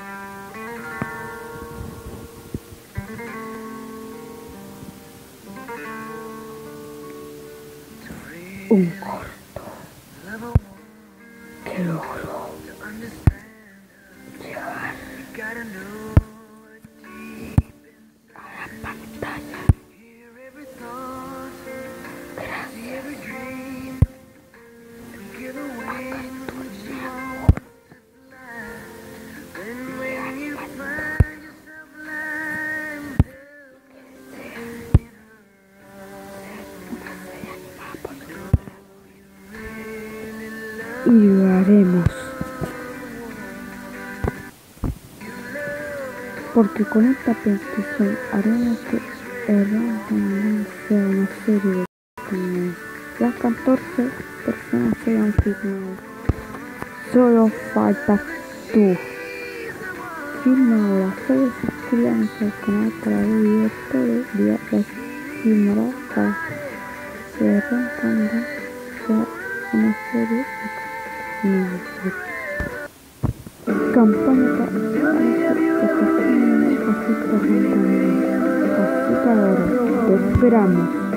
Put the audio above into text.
Un corto que logró llegar a la pantalla gracias a 14 amor y lo haremos porque con esta petición haremos que el también sea una serie de contenidos. Las 14 personas se han firmado, solo falta tú. Firma ahora, solo suscríbanse al canal para ver videos todo el día y firmará para que de repente sea una serie de contenidos. Campaña para así que ahora te esperamos.